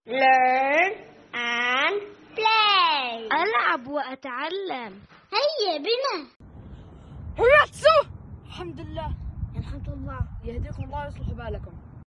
learn and play. ألعب وأتعلم. هيا بنا. هياتسو. الحمد لله. الحمد لله. يهديكم الله ويصلح بالكم.